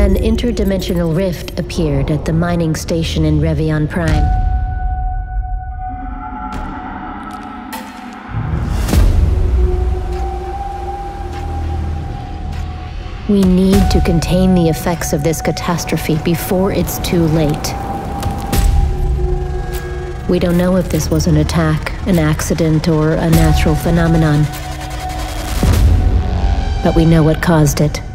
An interdimensional rift appeared at the mining station in Revion Prime. We need to contain the effects of this catastrophe before it's too late. We don't know if this was an attack, an accident, or a natural phenomenon, but we know what caused it.